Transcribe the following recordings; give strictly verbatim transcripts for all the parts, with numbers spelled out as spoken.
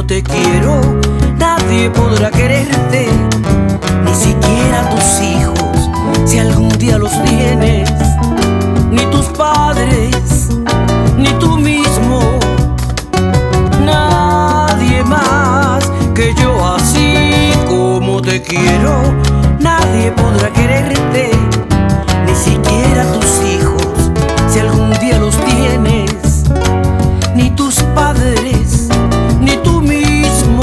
te quiero, nadie podrá quererte, ni siquiera tus hijos, si algún día los tienes, ni tus padres, ni tú mismo, nadie más que yo. Así como te quiero, nadie podrá quererte, ni siquiera tus hijos, si algún día los tienes, ni tus padres, ni tú mismo,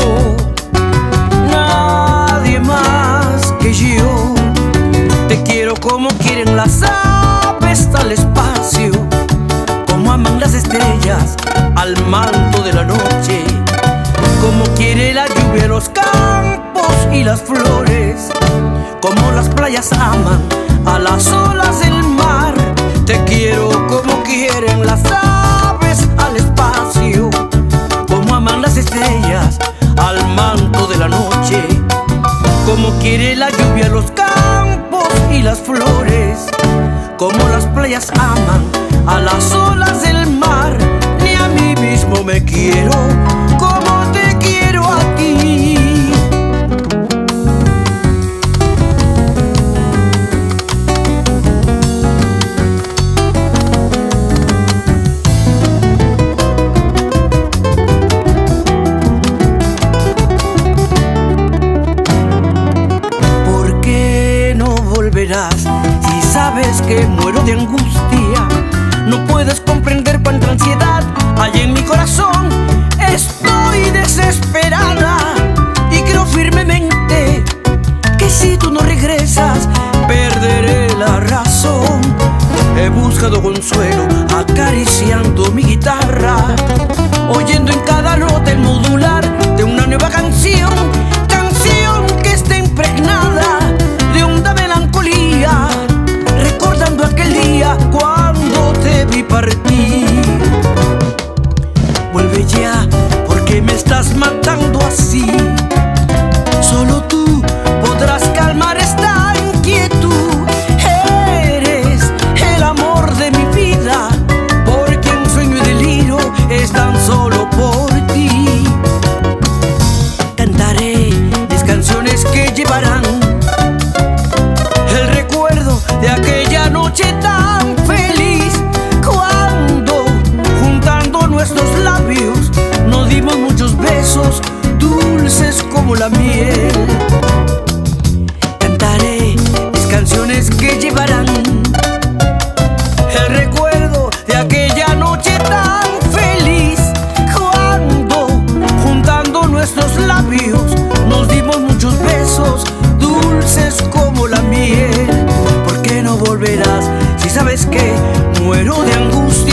nadie más que yo. Te quiero como quieren las aves al espacio, como aman las estrellas al manto de la noche, como quiere la lluvia los campos y las flores, como las playas aman a las olas del mar. Te quiero como quieren las aves al espacio, como aman las estrellas al manto de la noche, como quiere la lluvia los campos y las flores, como las playas aman a las olas del mar. Ni a mí mismo me quiero como te quiero a ti. Si sabes que muero de angustia, no puedes comprender cuánta ansiedad hay en mi corazón. Estoy desesperada y creo firmemente que si tú no regresas, perderé la razón. He buscado consuelo acariciando mi guitarra, oyendo en cada nota el modular de una nueva canción, canción que está impregnada de honda melancolía, recordando aquel día cuando te vi partir. Vuelve ya, porque me estás matando así. Solo tú podrás calmar esta inquietud. Eres el amor de mi vida, porque en sueño y delirio es tan solo por ti. Cantaré mis canciones que llevarán el recuerdo de aquella noche tan feliz, cuando juntando nuestros labios nos dimos muchos besos dulces como la miel. Cantaré mis canciones que llevarán el recuerdo de aquella noche tan feliz, cuando juntando nuestros labios nos dimos muchos besos dulces como la miel. ¿Por qué no volverás si sabes que muero de angustia?